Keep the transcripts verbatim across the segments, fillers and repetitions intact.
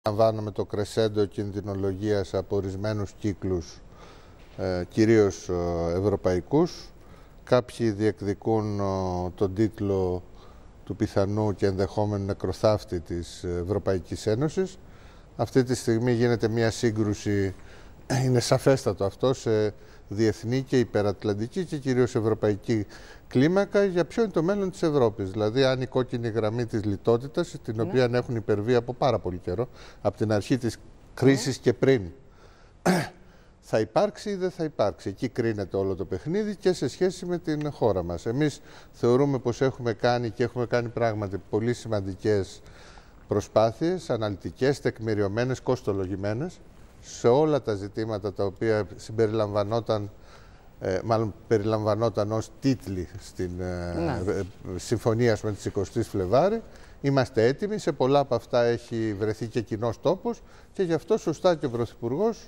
Λαμβάνουμε το κρεσέντο κινδυνολογίας από ορισμένους κύκλους, ε, κυρίως ε, ευρωπαϊκούς. Κάποιοι διεκδικούν ε, τον τίτλο του πιθανού και ενδεχόμενου νεκροθάφτη της Ευρωπαϊκής Ένωσης. Αυτή τη στιγμή γίνεται μια σύγκρουση, είναι σαφέστατο αυτό, σε διεθνή και υπερατλαντική και κυρίως ευρωπαϊκή κλίμακα για ποιο είναι το μέλλον της Ευρώπης. Δηλαδή, αν η κόκκινη γραμμή της λιτότητας, την ναι. οποία έχουν υπερβεί από πάρα πολύ καιρό, από την αρχή της κρίσης ναι. και πριν, θα υπάρξει ή δεν θα υπάρξει. Εκεί κρίνεται όλο το παιχνίδι και σε σχέση με την χώρα μας. Εμείς θεωρούμε πως έχουμε κάνει και έχουμε κάνει πράγματι πολύ σημαντικές προσπάθειες, αναλυτικές, τεκμηριωμένες, κοστολογημένες, σε όλα τα ζητήματα τα οποία συμπεριλαμβανόταν, ε, μάλλον περιλαμβανόταν ως τίτλοι στην ε, ε, συμφωνία με τις εικοστή Φλεβάρη. Είμαστε έτοιμοι, σε πολλά από αυτά έχει βρεθεί και κοινός τόπος και γι' αυτό σωστά και ο Πρωθυπουργός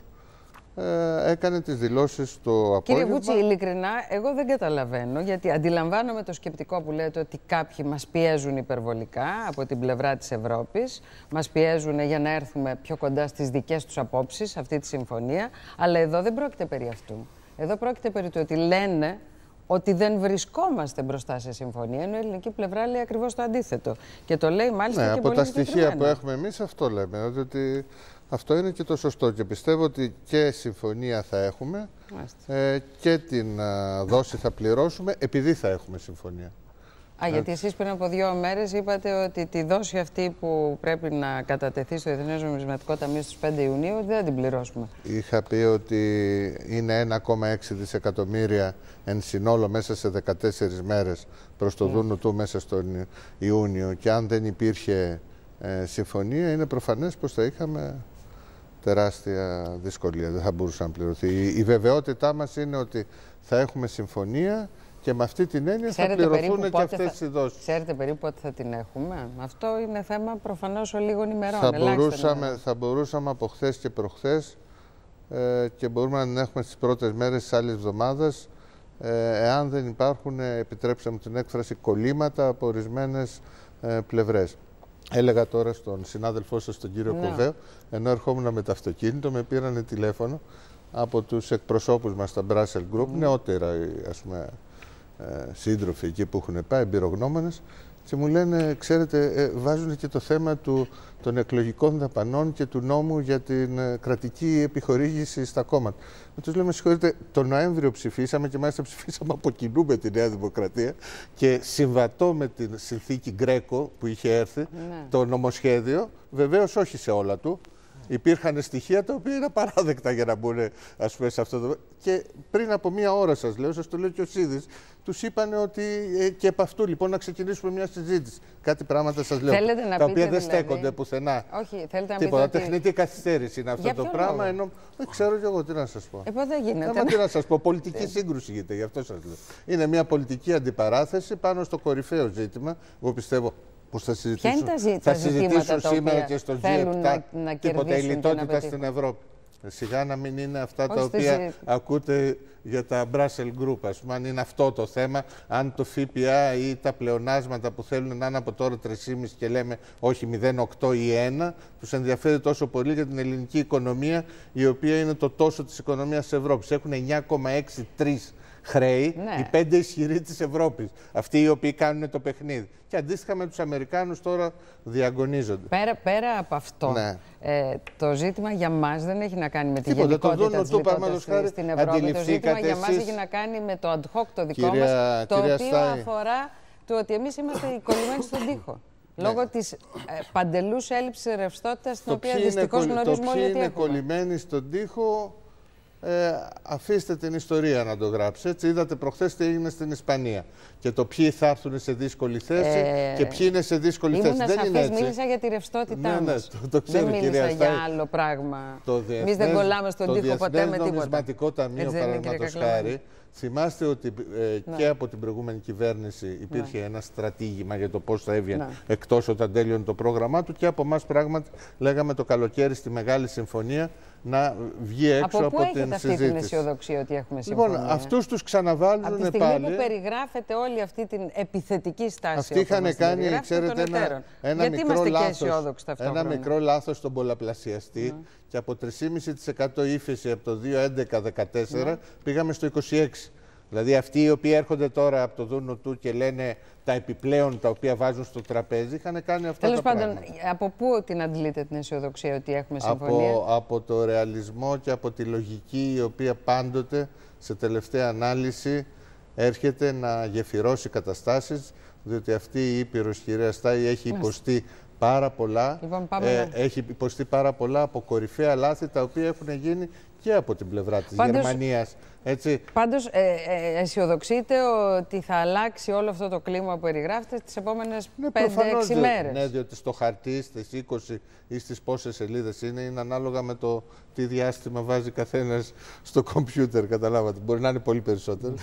ε, έκανε τις δηλώσεις το απόγευμα. Κύριε Βούτση, ειλικρινά, εγώ δεν καταλαβαίνω, γιατί αντιλαμβάνομαι το σκεπτικό που λέτε ότι κάποιοι μας πιέζουν υπερβολικά από την πλευρά της Ευρώπης, μας πιέζουν για να έρθουμε πιο κοντά στις δικές τους απόψεις, αυτή τη συμφωνία, αλλά εδώ δεν πρόκειται περί αυτού. Εδώ πρόκειται περί του ότι λένε ότι δεν βρισκόμαστε μπροστά σε συμφωνία, ενώ η ελληνική πλευρά λέει ακριβώς το αντίθετο. Και το λέει μάλιστα ναι, και από πολύ τα στοιχεία που έχουμε εμείς αυτό λέμε, ότι αυτό είναι και το σωστό και πιστεύω ότι και συμφωνία θα έχουμε ε, και την α, δόση θα πληρώσουμε επειδή θα έχουμε συμφωνία. Α, γιατί εσείς πριν από δύο μέρες είπατε ότι τη δόση αυτή που πρέπει να κατατεθεί στο Διεθνές Νομισματικό Ταμείο στις πέντε Ιουνίου δεν θα την πληρώσουμε. Είχα πει ότι είναι ένα κόμμα έξι δισεκατομμύρια εν συνόλο μέσα σε δεκατέσσερις μέρες προς το yeah. δούνο του μέσα στον Ιούνιο και αν δεν υπήρχε ε, συμφωνία είναι προφανές πως θα είχαμε τεράστια δυσκολία, δεν θα μπορούσε να πληρωθεί. Η, η βεβαιότητά μας είναι ότι θα έχουμε συμφωνία και με αυτή την έννοια ξέρετε θα πληρωθούν και αυτές οι δόσεις. Ξέρετε περίπου πότε θα την έχουμε? Αυτό είναι θέμα προφανώς ολίγων ημερών. Θα μπορούσαμε, θα μπορούσαμε από χθες και προχθές ε, και μπορούμε να την έχουμε στις πρώτες μέρες της άλλης εβδομάδας ε, εάν δεν υπάρχουν, επιτρέψτε μου την έκφραση, κολλήματα από ορισμένες ε, πλευρές. Έλεγα τώρα στον συνάδελφό σας, τον κύριο ναι. Κοβέο, ενώ ερχόμουν με το αυτοκίνητο, με πήρανε τηλέφωνο από τους εκπροσώπους μας στα Brussels Group, mm. νεότερα ας πούμε, ε, σύντροφοι εκεί που έχουν πάει, εμπειρογνώμονες, και μου λένε, ξέρετε, ε, βάζουν και το θέμα του, των εκλογικών δαπανών και του νόμου για την ε, κρατική επιχορήγηση στα κόμματα. Με τους λέμε, συγχωρείτε, τον Νοέμβριο ψηφίσαμε και μάλιστα ψηφίσαμε από κοινού με τη Νέα Δημοκρατία και συμβατό με την συνθήκη Γκρέκο που είχε έρθει, ναι. το νομοσχέδιο, βεβαίως όχι σε όλα του. Υπήρχαν στοιχεία τα οποία είναι απαράδεκτα για να μπουν, ας πούμε, σε αυτό το. Και πριν από μία ώρα, σας λέω, σας το λέω και ο Σίδης, τους είπαν ότι ε, και από αυτού λοιπόν να ξεκινήσουμε μια συζήτηση. Κάτι πράγματα σας λέω. Θέλετε να τα πείτε, οποία δεν δηλαδή, στέκονται πουθενά. Όχι, θέλετε να Τίποτα. πείτε. Τεχνητή ότι... καθυστέρηση είναι αυτό το πράγμα. Ενώ... Δεν ξέρω κι εγώ τι να σας πω. Ε, δεν γίνεται. Έμα, τι να σας πω. Πολιτική σύγκρουση γίνεται, γι' αυτό σας λέω. Είναι μια πολιτική αντιπαράθεση πάνω στο κορυφαίο ζήτημα. Εγώ πιστεύω. Πώς θα συζητήσουν, θα συζητήσουν σήμερα και στο τζι επτά τίποτα η λιτότητα στην Ευρώπη. Σιγά να μην είναι αυτά όχι τα οποία συ... ακούτε για τα Brussels Group, ας πούμε, αν είναι αυτό το θέμα, αν το ΦΠΑ ή τα πλεονάσματα που θέλουν να είναι από τώρα τρία κόμμα πέντε και λέμε όχι μηδέν κόμμα οκτώ ή ένα, τους ενδιαφέρει τόσο πολύ για την ελληνική οικονομία, η οποία είναι το τόσο της οικονομίας της Ευρώπης. Έχουν εννιά κόμμα εξήντα τρία χρέη, ναι. οι πέντε ισχυροί της Ευρώπης, αυτοί οι οποίοι κάνουν το παιχνίδι. Και αντίστοιχα με τους Αμερικάνους τώρα διαγωνίζονται. Πέρα, πέρα από αυτό, ναι. ε, το ζήτημα για μας δεν έχει να κάνει με τη Τίποτα, γενικότητα το της λιτότητας στην Ευρώπη. Το ζήτημα για μας έχει να κάνει με το ad hoc το δικό κυρία, μας, το οποίο Στάι. αφορά το ότι εμείς είμαστε κολλημένοι στον τοίχο. Ναι. Λόγω της ε, παντελούς έλλειψης ρευστότητας, την οποία δυστυχώς γνωρίζουμε όλοι ότι έχουμε. Είναι κολλημένοι στον τοίχο. Ε, αφήστε την ιστορία να το γράψει. Έτσι, είδατε προχθές τι έγινε στην Ισπανία. Και το ποιοι θα έρθουν σε δύσκολη θέση ε, και ποιοι είναι σε δύσκολη θέση. Δεν σαφής, είναι έτσι. Μίλησα για τη ρευστότητά ναι, ναι, μας. Το, το ξέρω, δεν μίλησα κυρία, για άλλο πράγμα. Εμείς δεν κολλάμε στον τοίχο ποτέ με τίποτα. Το Νομισματικό Ταμείο, παραδείγματος χάρη, θυμάστε ότι ε, ναι. και από την προηγούμενη κυβέρνηση υπήρχε ναι. ένα στρατήγημα για το πώς θα έβγαινε ναι. εκτός όταν τέλειωνε το πρόγραμμά του και από εμάς πράγματι λέγαμε το καλοκαίρι στη Μεγάλη Συμφωνία να βγει έξω από, από, από την αυτή συζήτηση. Την αισιοδοξία ότι έχουμε συμφωνία. Λοιπόν, αυτούς τους ξαναβάλουν πάλι. Από τη στιγμή που περιγράφεται όλη αυτή την επιθετική στάση. Αυτοί είχαν κάνει, ξέρετε, ένα, ένα, μικρό λάθος, ένα μικρό λάθος στον πολλαπλασιαστή mm. και από τρία κόμμα πέντε τοις εκατό ύφεση από το δύο χιλιάδες έντεκα δεκατέσσερα mm. πήγαμε στο είκοσι έξι. Δηλαδή αυτοί οι οποίοι έρχονται τώρα από το δούνο του και λένε τα επιπλέον τα οποία βάζουν στο τραπέζι, είχαν κάνει αυτά Τέλος τα πάντων, πράγματα. Από πού την αντλείτε την αισιοδοξία ότι έχουμε συμφωνία? Από, από το ρεαλισμό και από τη λογική η οποία πάντοτε σε τελευταία ανάλυση έρχεται να γεφυρώσει καταστάσεις, διότι αυτή η Ήπειρος, κυρία Στάι, έχει υποστεί πάρα πολλά, λοιπόν, ε, έχει υποστεί πάρα πολλά από κορυφαία λάθη τα οποία έχουν γίνει και από την πλευρά της Πάντως... Γερμανίας. Έτσι. Πάντως, ε, ε, αισιοδοξείτε ότι θα αλλάξει όλο αυτό το κλίμα που περιγράφετε τις επόμενες ναι, πέντε έξι μέρες? Ναι, διότι στο χαρτί, στις είκοσι ή στις πόσες σελίδες είναι, είναι ανάλογα με το τι διάστημα βάζει καθένας στο κομπιούτερ, καταλάβατε. Μπορεί να είναι πολύ περισσότερο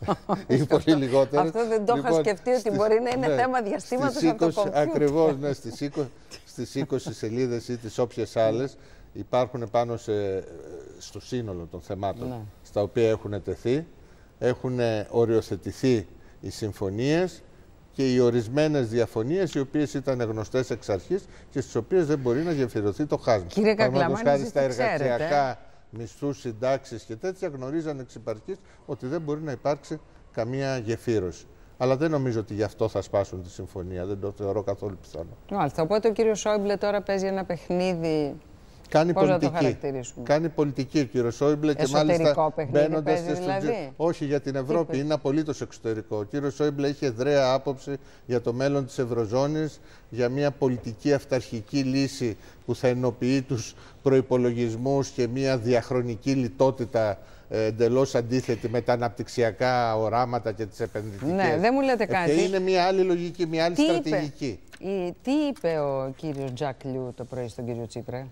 ή πολύ λιγότερο. Αυτό δεν το λοιπόν, είχα σκεφτεί ότι στις, μπορεί να είναι ναι, θέμα διαστήματος από το κομπιούτερ. Ακριβώς, ναι, στις είκοσι, στις είκοσι σελίδες ή τις όποιες άλλες υπάρχουν πάνω σε, στο σύνολο των θεμάτων ναι. στα οποία έχουν τεθεί, έχουν οριοθετηθεί οι συμφωνίες και οι ορισμένες διαφωνίες οι οποίες ήταν γνωστές εξ αρχής και στις οποίες δεν μπορεί να γεφυρωθεί το χάσμα. Κύριε Κακλαμάνη, χάρη στα εργασιακά, μισθούς, συντάξεις και τέτοια γνωρίζαν εξ υπαρχής ότι δεν μπορεί να υπάρξει καμία γεφύρωση. Αλλά δεν νομίζω ότι γι' αυτό θα σπάσουν τη συμφωνία. Δεν το θεωρώ καθόλου πιθανό. Μάλιστα. Οπότε ο κύριος Σόιμπλε τώρα παίζει ένα παιχνίδι. Κάνει Πώς πολιτική. Κάνει πολιτική ο κύριος Σόιμπλε και μάλιστα μπαίνοντας παίζει, δηλαδή. Όχι για την Ευρώπη, είναι απολύτως εξωτερικό. Ο κύριος Σόιμπλε είχε δρέα άποψη για το μέλλον της Ευρωζώνης, για μια πολιτική αυταρχική λύση που θα ενοποιεί τους προϋπολογισμούς και μια διαχρονική λιτότητα εντελώς αντίθετη με τα αναπτυξιακά οράματα και τις επενδυτικές. Ναι, δεν μου λέτε κάτι. Και είναι μια άλλη λογική, μια άλλη τι στρατηγική. Είπε, τι είπε ο κύριος Τζακ Λιού το πρωί στον κύριο Τσίπρα?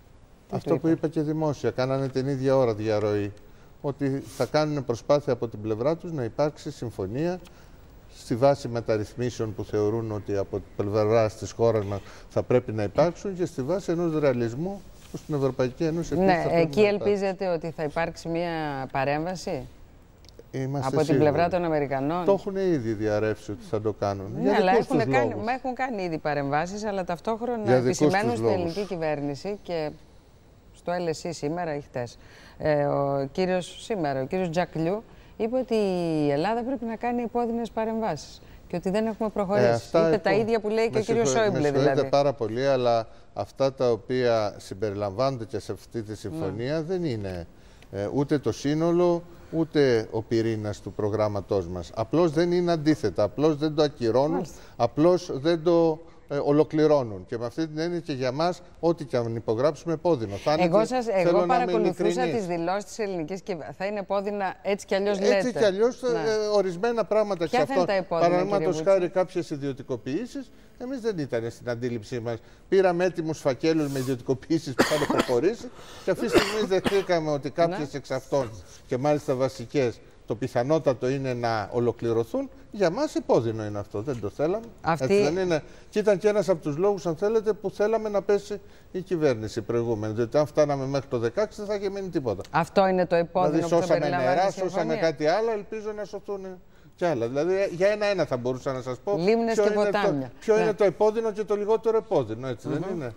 Αυτό που είπα και δημόσια, κάνανε την ίδια ώρα διαρροή, ότι θα κάνουν προσπάθεια από την πλευρά τους να υπάρξει συμφωνία στη βάση μεταρρυθμίσεων που θεωρούν ότι από την πλευρά της χώρας μας θα πρέπει να υπάρξουν και στη βάση ενός ρεαλισμού που στην Ευρωπαϊκή Ένωση ναι, εκεί ελπίζετε ότι θα υπάρξει μια παρέμβαση? Είμαστε από την σίγουροι. Πλευρά των Αμερικανών. Το έχουν ήδη διαρρεύσει ότι θα το κάνουν. Ναι, για αλλά έχουν τους κάνει, λόγους. έχουν κάνει ήδη παρεμβάσεις, αλλά ταυτόχρονα επισημαίνουν στην ελληνική κυβέρνηση και στο Ελ Ες Ι σήμερα ή χτες. Ε, ο κύριος, σήμερα, ο κύριος Τζακ Λιού είπε ότι η Ελλάδα πρέπει να κάνει επώδυνες παρεμβάσεις και ότι δεν έχουμε προχωρήσει. Ε, αυτά, είπε τα ίδια που λέει και ο κύριος Σόιμπλε. Με δηλαδή. πάρα πολύ, αλλά αυτά τα οποία συμπεριλαμβάνονται και σε αυτή τη συμφωνία ναι. δεν είναι ε, ούτε το σύνολο, ούτε ο πυρήνας του προγράμματός μας. Απλώς δεν είναι αντίθετα, απλώς δεν το ακυρώνουν, Μάλιστα. απλώς δεν το ε, ολοκληρώνουν. Και με αυτή την έννοια και για μας, ό,τι και αν υπογράψουμε, επώδυνο. Θα είναι εγώ και, σας, εγώ παρακολουθούσα τις δηλώσεις της ελληνικής κυβέρνησης. Θα είναι επώδυνα έτσι κι αλλιώς λέτε. Έτσι κι αλλιώς ναι. ε, ορισμένα πράγματα εξ αυτών. Παραδείγματος χάρη κάποιες ιδιωτικοποιήσεις, εμείς δεν ήταν στην αντίληψή μας. Πήραμε έτοιμους φακέλους με ιδιωτικοποιήσεις που είχαν προχωρήσει και αυτή τη στιγμή δεχτήκαμε ότι κάποιες εξ αυτών και μάλιστα βασικές, το πιθανότατο είναι να ολοκληρωθούν. Για μας υπόδεινο είναι αυτό. Δεν το θέλαμε. Αυτή... Έτσι δεν είναι. Και ήταν και ένας από τους λόγους, αν θέλετε, που θέλαμε να πέσει η κυβέρνηση προηγούμενη. Διότι αν φτάναμε μέχρι το δεκαέξι δεν θα είχε μείνει τίποτα. Αυτό είναι το επώδυνο δηλαδή, που θα περιλαμβάνει νερά, σώσαμε κάτι άλλο, ελπίζω να σωθούν κι άλλα. Δηλαδή για ένα-ένα θα μπορούσα να σας πω. Λίμνες ποιο και είναι ποτάμια. Το, ποιο ναι. είναι το επώδυνο και το λιγότερο επώδυνο, έτσι mm -hmm. δεν είναι.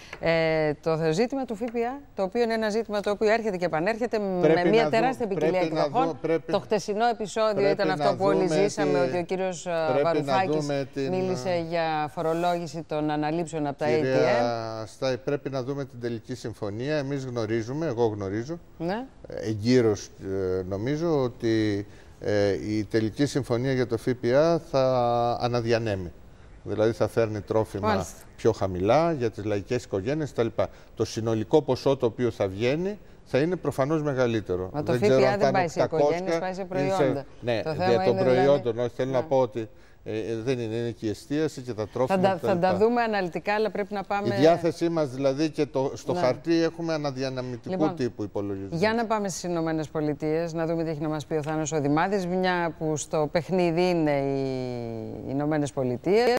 Ε, το ζήτημα του ΦΠΑ, το οποίο είναι ένα ζήτημα το οποίο έρχεται και επανέρχεται πρέπει με μια τεράστια δω, ποικιλία εκδοχών. Το χτεσινό επεισόδιο ήταν αυτό που όλοι ζήσαμε, τη... ότι ο κύριος Βαρουφάκης την... μίλησε για φορολόγηση των αναλήψεων από τα έι τι εμ. Στάι, πρέπει να δούμε την τελική συμφωνία. Εμείς γνωρίζουμε, εγώ γνωρίζω, ναι. εγκύρως νομίζω ότι ε, η τελική συμφωνία για το ΦΠΑ θα αναδιανέμει. Δηλαδή θα φέρνει τρόφιμα Μάλιστα. πιο χαμηλά για τις λαϊκές οικογένειες κτλ. Το συνολικό ποσό το οποίο θα βγαίνει θα είναι προφανώς μεγαλύτερο. Μα το ΦΠΑ δεν, δεν πάει σε οικογένειες, πάει σε προϊόντα. Σε... Ναι, το για των προϊόντων. Δηλαδή... Όχι, θέλω ναι. να πω ότι ε, δεν είναι, είναι και η εστίαση και τα τρόφιμα. Θα, τα, θα τα δούμε αναλυτικά, αλλά πρέπει να πάμε... Η διάθεσή μας δηλαδή και το, στο ναι. χαρτί έχουμε αναδιαναμητικού λοιπόν, τύπου υπολογισμούς. Για να πάμε στις Ηνωμένες Πολιτείες, να δούμε τι έχει να μας πει ο Θάνος ο Δημάδης, μια που στο παιχνίδι είναι οι Ηνωμένες Πολιτείες.